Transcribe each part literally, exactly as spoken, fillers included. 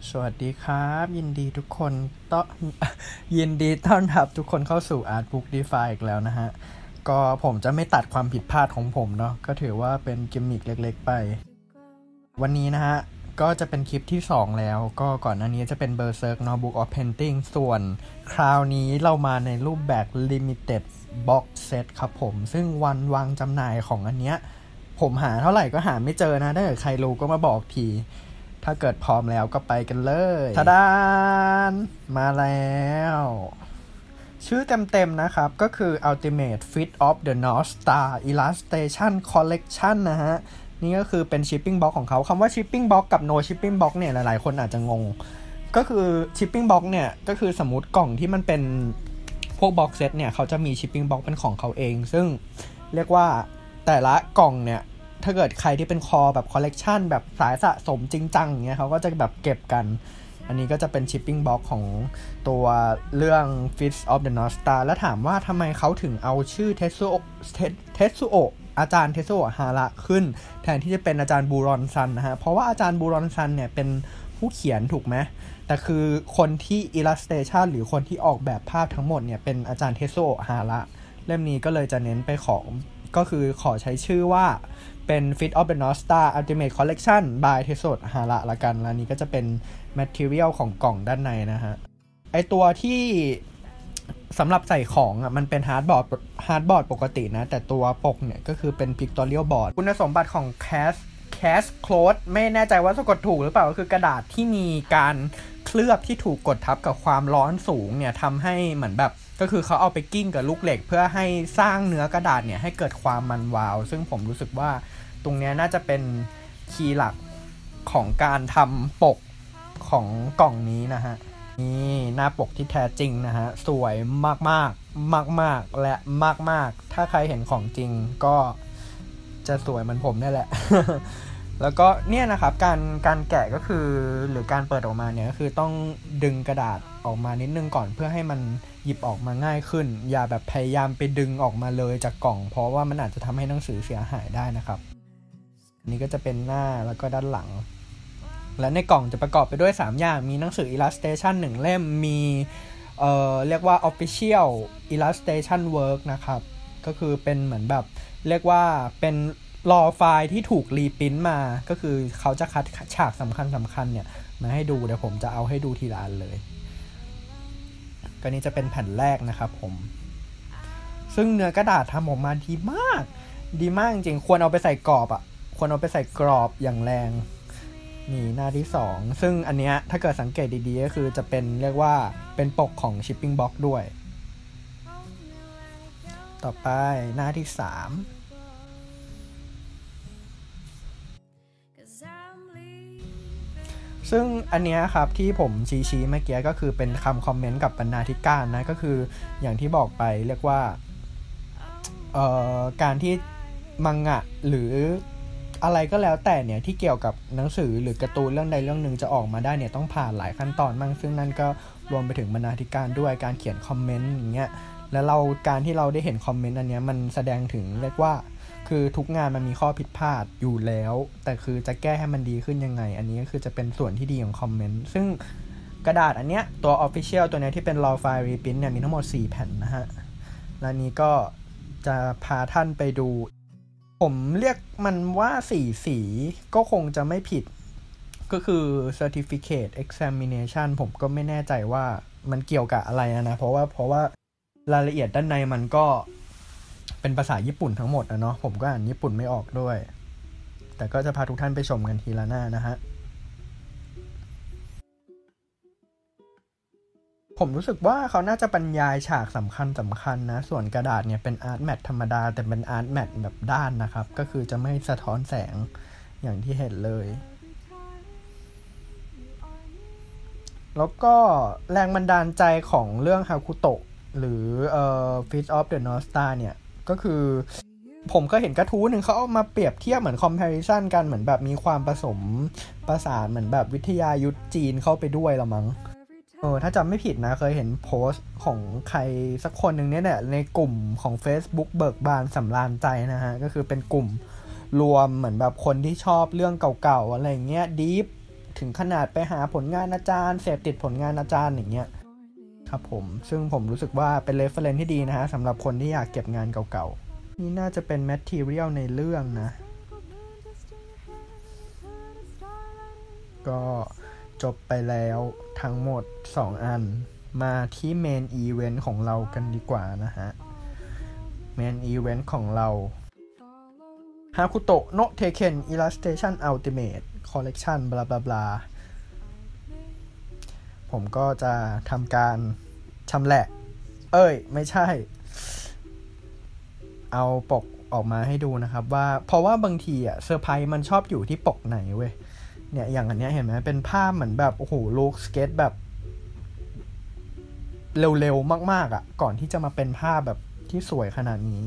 สวัสดีครับยินดีทุกคนต้อนยินดีต้อนรับทุกคนเข้าสู่ Art Book DeFi อีกแล้วนะฮะก็ผมจะไม่ตัดความผิดพลาดของผมเนาะก็ถือว่าเป็นกิมมิคเล็กๆไปวันนี้นะฮะก็จะเป็นคลิปที่สองแล้วก็ก่อนหน้านี้จะเป็น Berserk เนาะ Book of Painting ส่วนคราวนี้เรามาในรูปแบบ Limited Box Set ครับผมซึ่งวันวางจำหน่ายของอันเนี้ยผมหาเท่าไหร่ก็หาไม่เจอนะถ้าเกิดใครรู้ก็มาบอกทีถ้าเกิดพร้อมแล้วก็ไปกันเลยทะดานมาแล้วชื่อเต็มๆนะครับก็คือ Ultimate Fit of the North Star Illustration Collection นะฮะนี่ก็คือเป็น Shipping Box ของเขาคำว่า Shipping Box กับ No Shipping Box เนี่ยหลายๆคนอาจจะงงก็คือ Shipping Box เนี่ยก็คือสมมุติกล่องที่มันเป็นพวก Box Set เนี่ยเขาจะมี Shipping Box เป็นของเขาเองซึ่งเรียกว่าแต่ละกล่องเนี่ยถ้าเกิดใครที่เป็นคอแบบคอลเลกชันแบบสายสะสมจริงจังอย่างเงี้ยเขาก็จะแบบเก็บกันอันนี้ก็จะเป็น shipping box ของตัวเรื่อง Fist of the North Star แล้วถามว่าทำไมเขาถึงเอาชื่อเทสุโอเทสุโออาจารย์เทสุโอฮาระขึ้นแทนที่จะเป็นอาจารย์บูรอนซันนะฮะเพราะว่าอาจารย์บูรอนซันเนี่ยเป็นผู้เขียนถูกไหมแต่คือคนที่ illustration หรือคนที่ออกแบบภาพทั้งหมดเนี่ยเป็นอาจารย์เทสุโอฮาระเล่มนี้ก็เลยจะเน้นไปของก็คือขอใช้ชื่อว่าเป็น Fit of the North Star Ultimate Collection by Teso Hara ละกันแล้วนี้ก็จะเป็น material ของกล่องด้านในนะฮะไอตัวที่สำหรับใส่ของอ่ะมันเป็นฮาร์ดบอร์ดฮาร์ดบอร์ดปกตินะแต่ตัวปกเนี่ยก็คือเป็น pictorial board คุณสมบัติของ Cast Cast Cloth ไม่แน่ใจว่าสะกดถูกหรือเปล่าก็คือกระดาษที่มีการเคลือบที่ถูกกดทับกับความร้อนสูงเนี่ยทำให้เหมือนแบบก็คือเขาเอาไปกิ้งกับลูกเหล็กเพื่อให้สร้างเนื้อกระดาษเนี่ยให้เกิดความมันวาวซึ่งผมรู้สึกว่าตรงนี้น่าจะเป็นคีย์หลักของการทำปกของกล่องนี้นะฮะนี่หน้าปกที่แท้จริงนะฮะสวยมากๆมากๆและมากๆถ้าใครเห็นของจริงก็จะสวยเหมือนผมนี่แหละ แล้วก็เนี่ยนะครับการการแกะก็คือหรือการเปิดออกมาเนี่ยก็คือต้องดึงกระดาษออกมานิดนึงก่อนเพื่อให้มันหยิบออกมาง่ายขึ้นอย่าแบบพยายามไปดึงออกมาเลยจากกล่องเพราะว่ามันอาจจะทำให้หนังสือเสียหายได้นะครับนี่ก็จะเป็นหน้าแล้วก็ด้านหลังและในกล่องจะประกอบไปด้วยสามอย่างมีหนังสือ illustration หนึ่งเล่มมีเอ่อเรียกว่า official illustration work นะครับก็คือเป็นเหมือนแบบเรียกว่าเป็นรอไฟล์ที่ถูกรีพิมพ์มาก็คือเขาจะคัดฉากสำคัญสำคัญเนี่ยมาให้ดูเดี๋ยวผมจะเอาให้ดูทีละอันเลยก็นี้จะเป็นแผ่นแรกนะครับผมซึ่งเนื้อกระดาษทำออกมาดีมากดีมากจริงควรเอาไปใส่กรอบอ่ะควรเอาไปใส่กรอบอย่างแรงนี่หน้าที่สองซึ่งอันเนี้ยถ้าเกิดสังเกตดีๆก็คือจะเป็นเรียกว่าเป็นปกของ shipping box ด้วยต่อไปหน้าที่สามซึ่งอันเนี้ยครับที่ผมชี้ๆเมื่อกี้ก็คือเป็นคำคอมเมนต์กับบรรณาธิการนะก็คืออย่างที่บอกไปเรียกว่าเอ่อการที่มังงะหรืออะไรก็แล้วแต่เนี่ยที่เกี่ยวกับหนังสือหรือการ์ตูนเรื่องใดเรื่องหนึ่งจะออกมาได้เนี่ยต้องผ่านหลายขั้นตอนมากซึ่งนั่นก็รวมไปถึงบรรณาธิการด้วยการเขียนคอมเมนต์อย่างเงี้ยแล้วเราการที่เราได้เห็นคอมเมนต์อันเนี้ยมันแสดงถึงเรียกว่าคือทุกงานมันมีข้อผิดพลาดอยู่แล้วแต่คือจะแก้ให้มันดีขึ้นยังไงอันนี้ก็คือจะเป็นส่วนที่ดีของคอมเมนต์ซึ่งกระดาษอันเนี้ยตัว Official ตัวเนี้ยที่เป็น raw file reprint เนี่ยมีทั้งหมดสี่แผ่นนะฮะและนี้ก็จะพาท่านไปดูผมเรียกมันว่าสี่สีก็คงจะไม่ผิดก็คือ certificate examination ผมก็ไม่แน่ใจว่ามันเกี่ยวกับอะไรนะเพราะว่าเพราะว่ารายละเอียดด้านในมันก็เป็นภาษาญี่ปุ่นทั้งหมดนะเนาะผมก็อ่านญี่ปุ่นไม่ออกด้วยแต่ก็จะพาทุกท่านไปชมกันทีละหน้านะฮะผมรู้สึกว่าเขาน่าจะบรรยายฉากสำคัญสำคัญนะส่วนกระดาษเนี่ยเป็นอาร์ตแมทธรรมดาแต่เป็นอาร์ตแมทแบบด้านนะครับก็คือจะไม่สะท้อนแสงอย่างที่เห็นเลยแล้วก็แรงบันดาลใจของเรื่องฮาคุโตะหรือเอ่อ Fist of the North Star เนี่ยก็คือผมก็เห็นกระทู้หนึ่งเขาเอามาเปรียบเทียบเหมือน comparison กันเหมือนแบบมีความผสมประสานเหมือนแบบวิทยายุทธจีนเข้าไปด้วยละมั้งเออถ้าจำไม่ผิดนะเคยเห็นโพสต์ของใครสักคนหนึ่งเนี่ยเนี่ยในกลุ่มของ Facebook เบิกบานสำราญใจนะฮะก็คือเป็นกลุ่มรวมเหมือนแบบคนที่ชอบเรื่องเก่าๆอะไรเงี้ย Deep ถึงขนาดไปหาผลงานอาจารย์เสพติดผลงานอาจารย์อย่างเงี้ยครับผมซึ่งผมรู้สึกว่าเป็น reference ที่ดีนะฮะสำหรับคนที่อยากเก็บงานเก่าๆนี่น่าจะเป็น material ในเรื่องนะก็จบไปแล้วทั้งหมดสองอันมาที่ main event ของเรากันดีกว่านะฮะ main event ของเรา Hakuto no Teiken Illustration Ultimate Collection บลาบลาบลาผมก็จะทำการชำแหละเอ้ยไม่ใช่เอาปกออกมาให้ดูนะครับว่าเพราะว่าบางทีอะเซอร์ไพรส์มันชอบอยู่ที่ปกไหนเว้ยเนี่ยอย่างอันเนี้ยเห็นไหมเป็นภาพเหมือนแบบโอ้โหลูกสเก็ตแบบเร็วๆมากๆอ่ะก่อนที่จะมาเป็นภาพแบบที่สวยขนาดนี้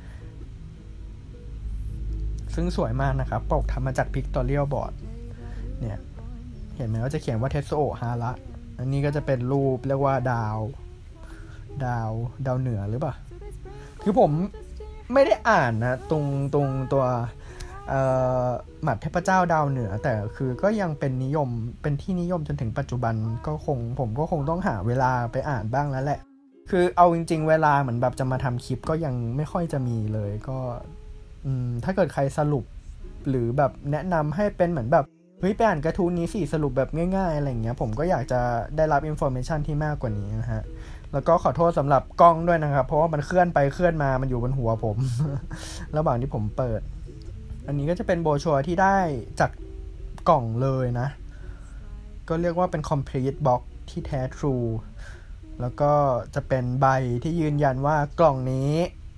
ซึ่งสวยมากนะครับปกทำมาจาก Pictorial Board เนี่ยเห็นไหมว่าจะเขียนว่า Tetsuo Hara อันนี้ก็จะเป็นรูปเรียกว่าดาวดาวดาวเหนือหรือเปล่าคือผมไม่ได้อ่านนะตรงตรงตัวเอ่อหมัดเทพเจ้าดาวเหนือแต่คือก็ยังเป็นนิยมเป็นที่นิยมจนถึงปัจจุบันก็คงผมก็คงต้องหาเวลาไปอ่านบ้างแล้วแหละคือเอาจริงๆเวลาเหมือนแบบจะมาทำคลิปก็ยังไม่ค่อยจะมีเลยก็อืมถ้าเกิดใครสรุปหรือแบบแนะนำให้เป็นเหมือนแบบเฮ้ยไปอ่านการ์ตูนนี้สิสรุปแบบง่ายๆอะไรอย่างเงี้ยผมก็อยากจะได้รับอินโฟเมชันที่มากกว่านี้นะฮะแล้วก็ขอโทษสำหรับกล้องด้วยนะครับเพราะว่ามันเคลื่อนไปเคลื่อนมามันอยู่บนหัวผม ระหว่างที่ผมเปิดอันนี้ก็จะเป็นโบรชัวร์ที่ได้จากกล่องเลยนะก็เรียกว่าเป็น complete box ที่แท้ทรูแล้วก็จะเป็นใบที่ยืนยันว่ากล่องนี้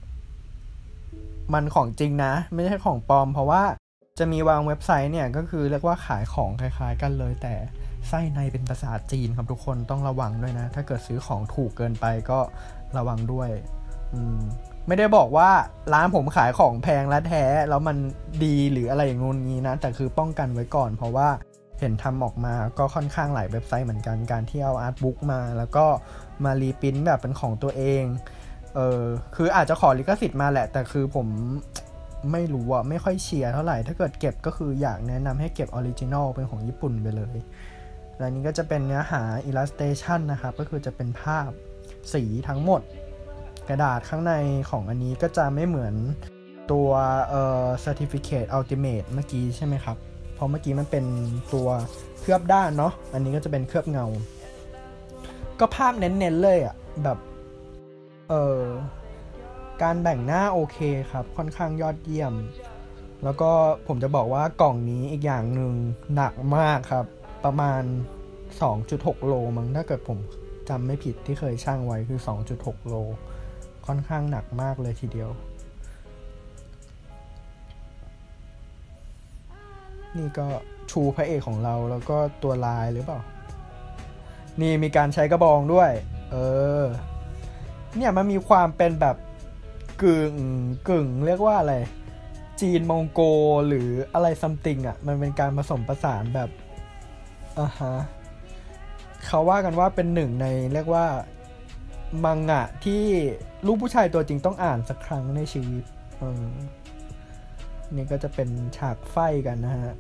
มันของจริงนะไม่ใช่ของปลอมเพราะว่าจะมีวางเว็บไซต์เนี่ยก็คือเรียกว่าขายของคล้ายๆกันเลยแต่ไส้ในเป็นภาษาจีนครับทุกคนต้องระวังด้วยนะถ้าเกิดซื้อของถูกเกินไปก็ระวังด้วยอืมไม่ได้บอกว่าร้านผมขายของแพงและแท้แล้วมันดีหรืออะไรอย่างงู้นงี้นะแต่คือป้องกันไว้ก่อนเพราะว่าเห็นทำออกมาก็ค่อนข้างหลายเว็บไซต์เหมือนกันการที่เอาอาร์ตบุ๊กมาแล้วก็มารีพรินท์แบบเป็นของตัวเองเออคืออาจจะขอลิขสิทธิ์มาแหละแต่คือผมไม่รู้อ่ะไม่ค่อยเชียร์เท่าไหร่ถ้าเกิดเก็บก็คืออยากแนะนำให้เก็บออริจินอลเป็นของญี่ปุ่นไปเลยและนี้ก็จะเป็นเนื้อหา illustration นะครับก็คือจะเป็นภาพสีทั้งหมดกระดาษข้างในของอันนี้ก็จะไม่เหมือนตัวเอ่อ certificate ultimate เมื่อกี้ใช่ไหมครับเพราะเมื่อกี้มันเป็นตัวเคลือบด้านเนาะอันนี้ก็จะเป็นเคลือบเงาก็ภาพเน้นๆเลยอ่ะแบบเอ่อการแบ่งหน้าโอเคครับค่อนข้างยอดเยี่ยมแล้วก็ผมจะบอกว่ากล่องนี้อีกอย่างหนึ่งหนักมากครับประมาณ สองจุดหก โลมั้งถ้าเกิดผมจำไม่ผิดที่เคยชั่งไว้คือ สองจุดหก โลค่อนข้างหนักมากเลยทีเดียวนี่ก็ชูพระเอกของเราแล้วก็ตัวลายหรือเปล่านี่มีการใช้กระบองด้วยเออเนี่ยมันมีความเป็นแบบกึ่งกึ่งเรียกว่าอะไรจีนมองโกหรืออะไรซัมติงอ่ะมันเป็นการผสมผสานแบบอ่าฮะเขาว่ากันว่าเป็นหนึ่งในเรียกว่ามังงะที่ลูกผู้ชายตัวจริงต้องอ่านสักครั้งในชีวิตเออนี่ก็จะเป็นฉากไฟกันนะฮะ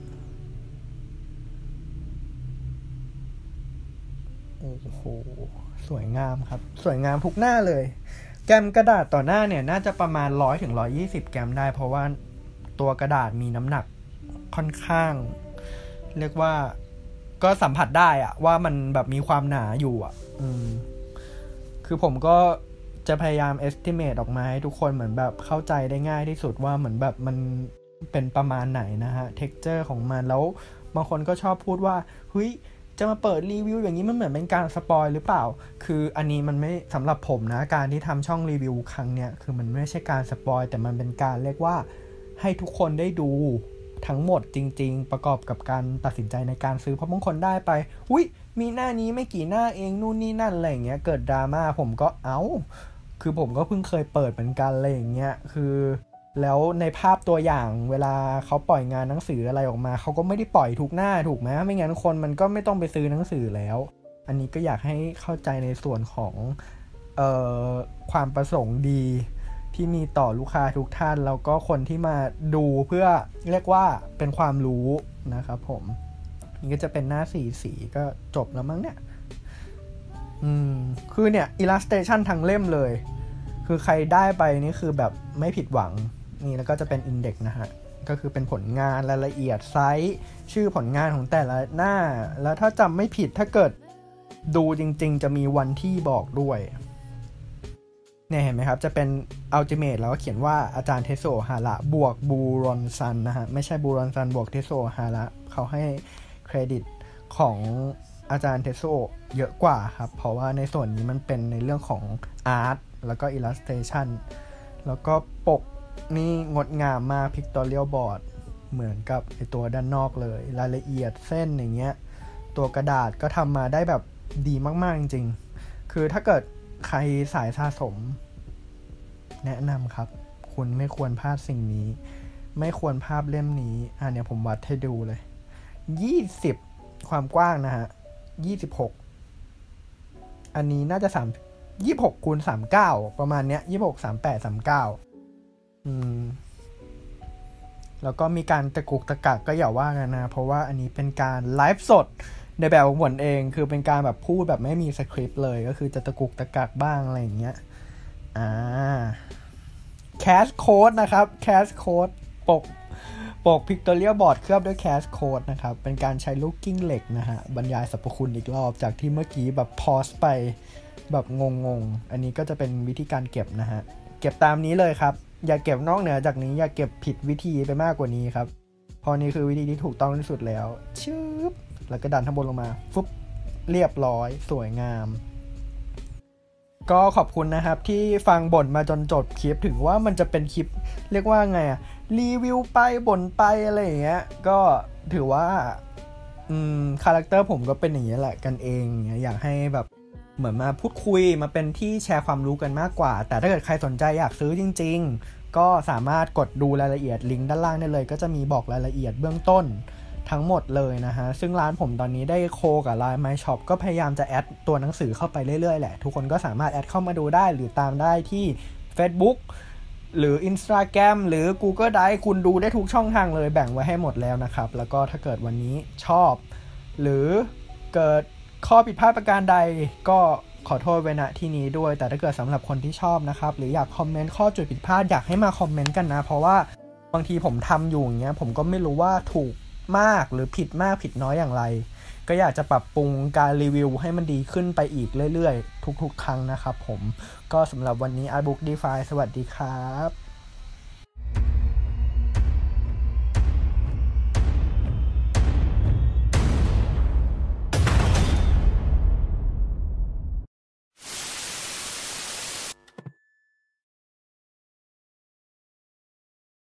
โอ้โหสวยงามครับสวยงามทุกหน้าเลยแกมกระดาษต่อหน้าเนี่ยน่าจะประมาณหนึ่งร้อยถึงหนึ่งร้อยยี่สิบแกมได้เพราะว่าตัวกระดาษมีน้ำหนักค่อนข้างเรียกว่าก็สัมผัสได้อะว่ามันแบบมีความหนาอยู่อ่ะอืมคือผมก็จะพยายาม estimate ออกมาให้ทุกคนเหมือนแบบเข้าใจได้ง่ายที่สุดว่าเหมือนแบบมันเป็นประมาณไหนนะฮะ texture ของมันแล้วบางคนก็ชอบพูดว่าเฮ้ยจะมาเปิดรีวิวอย่างนี้มันเหมือนเป็นการสปอยหรือเปล่าคืออันนี้มันไม่สำหรับผมนะการที่ทำช่องรีวิวครั้งเนี้ยคือมันไม่ใช่การสปอยแต่มันเป็นการเรียกว่าให้ทุกคนได้ดูทั้งหมดจริงๆประกอบกับการตัดสินใจในการซื้อเพราะบางคนได้ไปอุ๊ยมีหน้านี้ไม่กี่หน้าเองนู่นนี่นั่นอะไรอย่างเงี้ยเกิดดราม่าผมก็เอ้าคือผมก็เพิ่งเคยเปิดเหมือนกันอะไรอย่างเงี้ยคือแล้วในภาพตัวอย่างเวลาเขาปล่อยงานหนังสืออะไรออกมาเขาก็ไม่ได้ปล่อยทุกหน้าถูกไหมไม่งั้นคนมันก็ไม่ต้องไปซื้อหนังสือแล้วอันนี้ก็อยากให้เข้าใจในส่วนของเอ่อความประสงค์ดีที่มีต่อลูกค้าทุกท่านแล้วก็คนที่มาดูเพื่อเรียกว่าเป็นความรู้นะครับผมนี่ก็จะเป็นหน้าสีสีก็จบแล้วมั้งเนี่ยอืมคือเนี่ย illustration ทั้งเล่มเลยคือใครได้ไปนี่คือแบบไม่ผิดหวังนี่แล้วก็จะเป็น index นะฮะก็คือเป็นผลงานรายละเอียดไซส์ชื่อผลงานของแต่ละหน้าแล้วถ้าจำไม่ผิดถ้าเกิดดูจริงๆจะมีวันที่บอกด้วยเนี่ยเห็นไหมครับจะเป็น ultimate แล้วก็เขียนว่าอาจารย์เทโซฮาระบวกบูรอนซันนะฮะไม่ใช่บูรอนซันบวกเทโซฮาระเขาให้เครดิตของอาจารย์เทโซเยอะกว่าครับเพราะว่าในส่วนนี้มันเป็นในเรื่องของอาร์ตแล้วก็ illustration แล้วก็ปกนี่งดงามมาก pictorial board เหมือนกับไอตัวด้านนอกเลยรายละเอียดเส้นอย่างเงี้ยตัวกระดาษก็ทำมาได้แบบดีมากๆจริงๆคือถ้าเกิดใครสายสะสมแนะนำครับคุณไม่ควรพลาดสิ่งนี้ไม่ควรพลาดเล่มนี้อ่ะเนี่ยผมวัดให้ดูเลยยี่สิบความกว้างนะฮะยี่สิบหกอันนี้น่าจะสามยี่สิบหกคูณสามสิบเก้าประมาณเนี้ยยี่สิบหก สามสิบแปด สามสิบเก้าอืมแล้วก็มีการตะกุกตะกักก็อย่าว่ากันนะเพราะว่าอันนี้เป็นการไลฟ์สดในแบบของผมเองคือเป็นการแบบพูดแบบไม่มีสคริปต์เลยก็คือจะตะกุกตะกักบ้างอะไรอย่างเงี้ยอ่าแคชโค้ดนะครับแคชโค้ดปกปก pictorial board เคลือบด้วยแคชโค้ดนะครับเป็นการใช้ลูกกิ้งเหล็กนะฮะบรรยายสรรพคุณอีกรอบจากที่เมื่อกี้แบบพอสไปแบบงงๆอันนี้ก็จะเป็นวิธีการเก็บนะฮะเก็บตามนี้เลยครับอย่าเก็บนอกเหนือจากนี้อย่าเก็บผิดวิธีไปมากกว่านี้ครับพอนี้คือวิธีที่ถูกต้องที่สุดแล้วชึบแล้วก็ดันทั้งบนลงมาฟุบเรียบร้อยสวยงามก็ขอบคุณนะครับที่ฟังบ่นมาจนจบคลิปถึงว่ามันจะเป็นคลิปเรียกว่าไงอะรีวิวไปบ่นไปอะไรอย่างเงี้ยก็ถือว่าอืมคาแรคเตอร์ผมก็เป็นอย่างนี้แหละกันเองอยากให้แบบเหมือนมาพูดคุยมาเป็นที่แชร์ความรู้กันมากกว่าแต่ถ้าเกิดใครสนใจอยากซื้อจริงๆก็สามารถกดดูรายละเอียดลิงก์ด้านล่างได้เลยก็จะมีบอกรายละเอียดเบื้องต้นทั้งหมดเลยนะฮะซึ่งร้านผมตอนนี้ได้โคกับ ไลน์ My Shop ก็พยายามจะแอดตัวหนังสือเข้าไปเรื่อยๆแหละทุกคนก็สามารถแอดเข้ามาดูได้หรือตามได้ที่ Facebook หรือ Instagram หรือ Google Drive คุณดูได้ทุกช่องทางเลยแบ่งไว้ให้หมดแล้วนะครับแล้วก็ถ้าเกิดวันนี้ชอบหรือเกิดข้อผิดพลาดประการใดก็ขอโทษไว้ณที่นี้ด้วยแต่ถ้าเกิดสำหรับคนที่ชอบนะครับหรืออยากคอมเมนต์ข้อจุดผิดพลาดอยากให้มาคอมเมนต์กันนะเพราะว่าบางทีผมทำอยู่อย่างเงี้ยผมก็ไม่รู้ว่าถูกมากหรือผิดมากผิดน้อยอย่างไรก็อยากจะปรับปรุงการรีวิวให้มันดีขึ้นไปอีกเรื่อยๆทุกๆครั้งนะครับผมก็สำหรับวันนี้ Artbook DeFi สวัสดีครับ